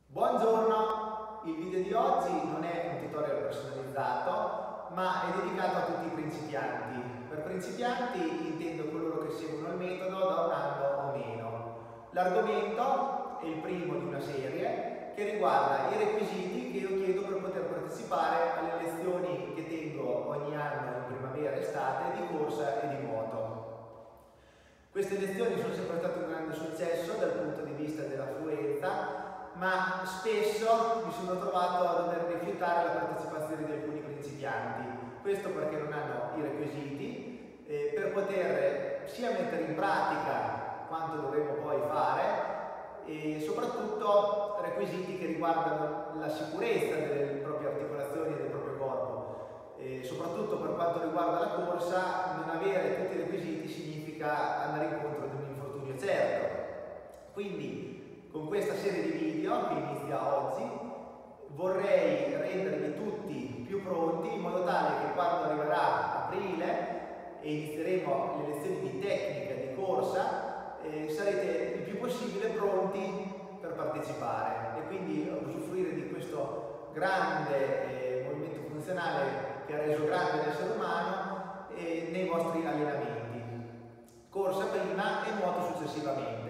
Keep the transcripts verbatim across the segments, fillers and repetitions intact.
Buongiorno, il video di oggi non è un tutorial personalizzato, ma è dedicato a tutti i principianti. Per principianti intendo coloro che seguono il metodo da un anno o meno. L'argomento è il primo di una serie che riguarda i requisiti che io chiedo per poter partecipare alle lezioni che tengo ogni anno in primavera e estate di corsa e di nuoto. Queste lezioni sono sempre state un grande successo dal punto di vista dell'affluenza, ma spesso mi sono trovato a dover rifiutare la partecipazione di alcuni principianti. Questo perché non hanno i requisiti eh, per poter sia mettere in pratica quanto dovremo poi fare e soprattutto requisiti che riguardano la sicurezza delle proprie articolazioni e del proprio corpo. E soprattutto per quanto riguarda la corsa, non avere tutti i requisiti significa andare incontro ad un infortunio certo. Quindi con questa serie di video che inizia oggi vorrei rendervi tutti più pronti in modo tale che quando arriverà aprile e inizieremo le lezioni di tecnica di corsa eh, sarete il più possibile pronti per partecipare e quindi usufruire di questo grande eh, movimento funzionale che ha reso grande l'essere umano eh, nei vostri allenamenti. Corsa prima e nuoto successivamente.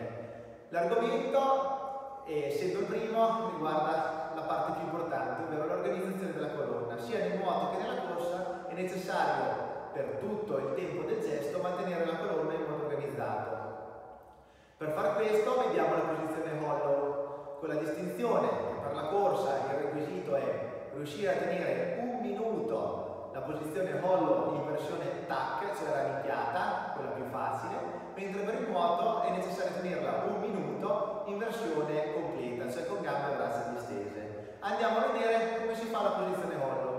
L'argomento, eh, essendo il primo, riguarda la parte più importante, ovvero l'organizzazione della colonna. Sia nel nuoto che nella corsa è necessario per tutto il tempo del gesto mantenere la colonna in modo organizzato. Per far questo vediamo la posizione hollow, con la distinzione che per la corsa il requisito è riuscire a tenere un minuto la posizione hollow in versione tac, cioè rannicchiata, quella più facile, mentre per il nuoto è necessario tenerla un minuto in versione completa, cioè con gambe e braccia distese. Andiamo a vedere come si fa la posizione hollow.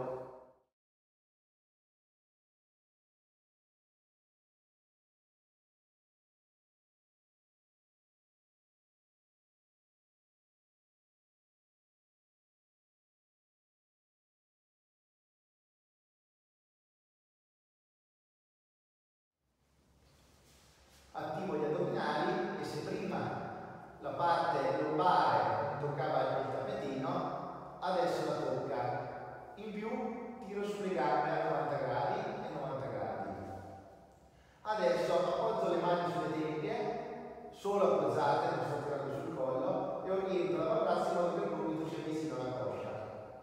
Attivo gli addominali e se prima la parte lombare toccava il tappetino, adesso la tocca. In più tiro sulle gambe a novanta gradi e novanta gradi. Adesso appoggio le mani sulle tempie, solo appoggiate, non sto tirando sul collo, e oriento l'avambraccio in modo che il gomito sia vicino alla coscia.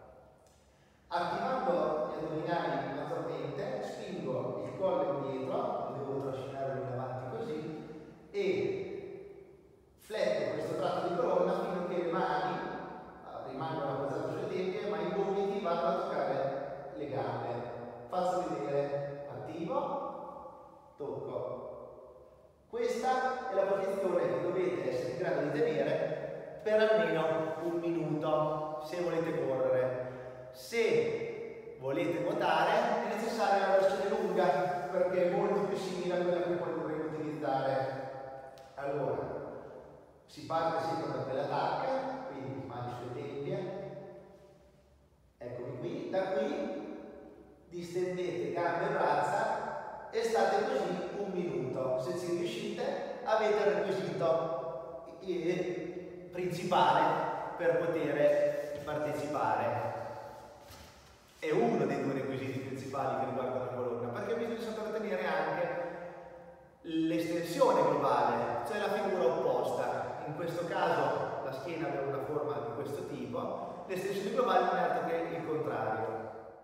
Attivando gli addominali maggiormente, spingo il collo indietro, devo trascinarlo in avanti così, e fletto questo tratto di colonna fino a che le mani rimangono appoggiate sulle tempie, ma i gomiti vanno a toccare le gambe. Faccio vedere, attivo, tocco. Questa è la posizione che dovete essere in grado di tenere per almeno un minuto se volete correre. Se volete nuotare è necessaria la versione lunga perché è molto più simile a quella che poi dovremo utilizzare. Allora, si parte sempre da quella tacca, quindi mani sulle tempie, eccomi qui, da qui distendete gambe e braccia e state così un minuto. Se ci riuscite avete il requisito principale per poter partecipare. È uno dei due requisiti principali che riguardano la colonna, perché bisogna saper tenere anche l'estensione globale, cioè la figura opposta. In questo caso la schiena aveva una forma di questo tipo, l'estensione globale non è altro che il contrario.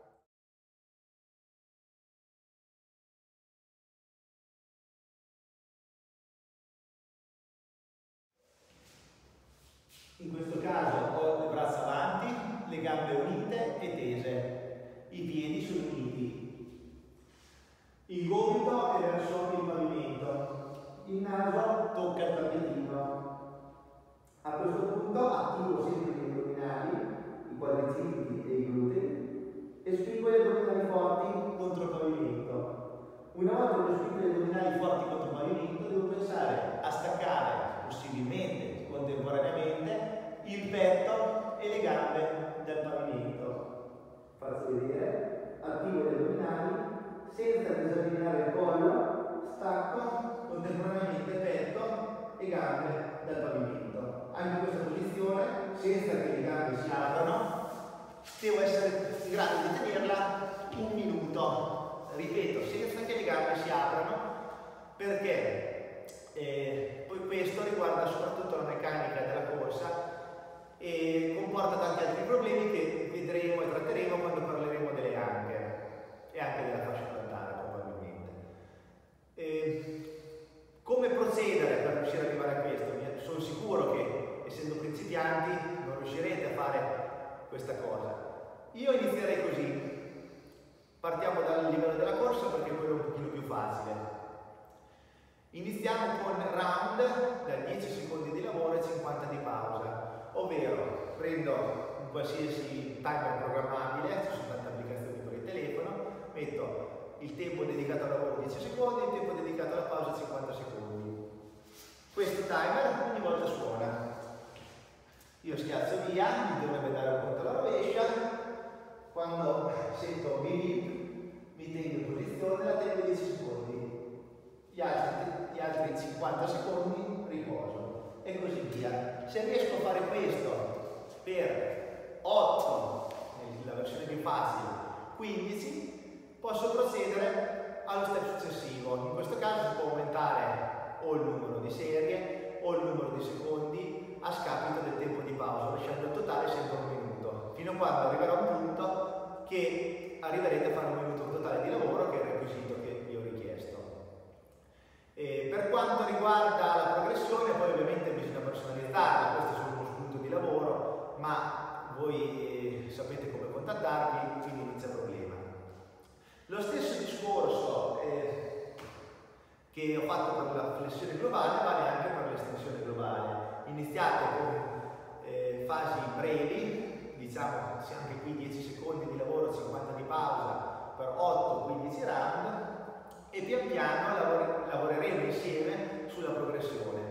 In questo caso ho le braccia avanti, le gambe unite e tese, i piedi sono uniti. Il gomito è verso il pavimento, il naso tocca il tappetino. A questo punto attivo sempre gli addominali, i quadricipiti e i glutei e spingo gli addominali forti contro il pavimento. Una volta che ho spinto gli addominali forti contro il pavimento devo pensare a staccare possibilmente contemporaneamente il petto e le gambe dal pavimento. Faccio vedere, attivo gli addominali, senza disallineare il collo, stacco contemporaneamente petto e gambe dal pavimento. Anche in questa posizione, senza che le gambe grado di tenerla un minuto, ripeto, senza che le gambe si aprano, perché eh, poi questo riguarda soprattutto la meccanica della corsa e comporta tanti altri problemi che vedremo e tratteremo quando parleremo delle anche e anche della fascia plantare probabilmente. E come procedere per riuscire ad arrivare a questo? Sono sicuro che, essendo principianti, non riuscirete a fare questa cosa. Io inizierei così. Partiamo dal livello della corsa perché quello è un pochino più facile. Iniziamo con round da dieci secondi di lavoro e cinquanta di pausa, ovvero prendo un qualsiasi timer programmabile, ci sono tante applicazioni per il telefono, metto il tempo dedicato al lavoro dieci secondi e il tempo dedicato alla pausa cinquanta secondi. Questo timer ogni volta suona. Io schiaccio via, mi dovrebbe dare un conto alla rovescia, quando sento bip bip mi tengo in posizione, la tengo dieci secondi, gli altri, gli altri cinquanta secondi riposo e così via. Se riesco a fare questo per otto, nella versione più facile, quindici, posso procedere allo step successivo. In questo caso si può aumentare o il numero di serie o il numero di secondi a scapito del tempo di pausa, lasciando il totale sempre un minuto, fino a quando arriverà un punto che arriverete a fare un minuto totale di lavoro, che è il requisito che vi ho richiesto. E per quanto riguarda la progressione, poi ovviamente bisogna personalizzarla, questo è solo uno spunto di lavoro, ma voi eh, sapete come contattarvi, quindi non c'è problema. Lo stesso discorso eh, che ho fatto per la flessione globale vale anche per l'estensione globale. Iniziate con eh, fasi brevi, diciamo anche qui dieci secondi di lavoro, cinquanta di pausa per otto quindici round, e pian piano lavor lavoreremo insieme sulla progressione.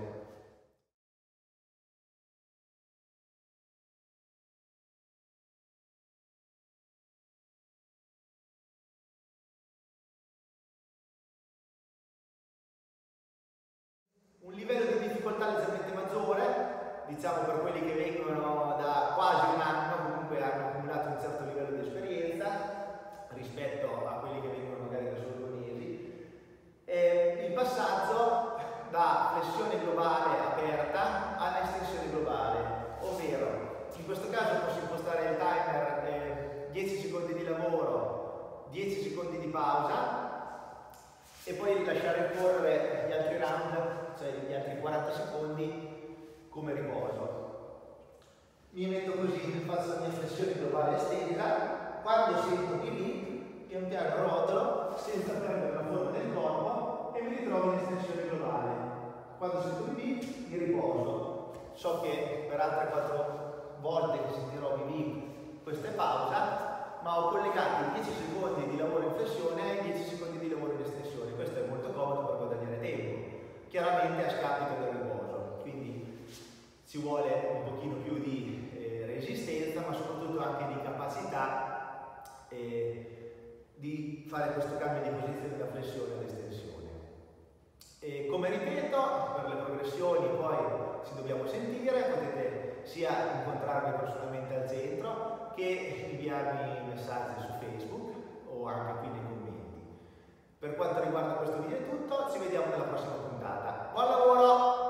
Un livello di difficoltà leggermente maggiore, diciamo per quelli che vengono da quasi un anno, comunque hanno accumulato un certo livello di esperienza rispetto a quelli che vengono magari da solo due mesi. E il passaggio da flessione globale aperta alla estensione globale, ovvero in questo caso posso impostare il timer eh, dieci secondi di lavoro, dieci secondi di pausa e poi lasciare correre gli altri round, cioè gli altri quaranta secondi come riposo. Mi metto così, faccio la mia flessione globale estesa, quando sento bip bip, pian piano rotolo senza perdere la forma del corpo e mi ritrovo in estensione globale. Quando sento bip bip, mi riposo. So che per altre quattro volte che sentirò bip bip questa è pausa, ma ho collegato i dieci secondi di lavoro in flessione ai dieci secondi di lavoro in estensione. Questo è molto comodo per guadagnare tempo, chiaramente a scapito del riposo, quindi ci vuole un pochino più di eh, resistenza, ma soprattutto anche di capacità eh, di fare questo cambio di posizione da flessione all'estensione. E come ripeto, per le progressioni poi ci dobbiamo sentire, potete sia incontrarmi personalmente al centro che inviarmi messaggi su Facebook o anche qui nei commenti. Per quanto riguarda questo video è tutto, ci vediamo nella prossima puntata. Buon lavoro!